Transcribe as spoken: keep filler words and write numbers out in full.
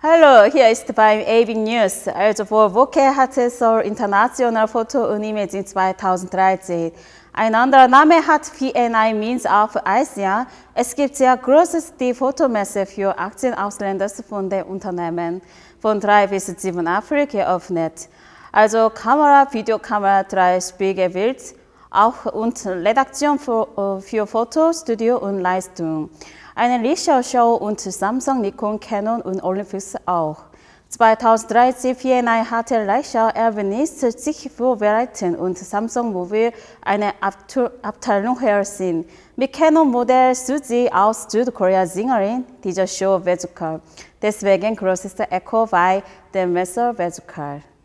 Hallo, hier ist bei A B News. Also vor Woche hatte Seoul International Photo und Imaging zweitausenddreizehn. Ein anderer Name hat V N I Means auf ASEAN. Es gibt sehr großes die Fotomesse für Aktienausländer von den Unternehmen von drei bis sieben April geöffnet. Also Kamera, Videokamera, drei Spiegelbild, auch und Redaktion für, für Fotostudio und Leistung. Eine Lichtschau und Samsung, Nikon, Canon und Olympus auch. zweitausenddreizehn V N I hatte Leica Erwinist sich vorbereitet und Samsung Mobil eine Abteilung herziehen. Mit Canon-Modell Suzy aus Südkorea Sängerin dieser Show Bezukal. Deswegen groß ist Echo bei dem Messer Bezukal.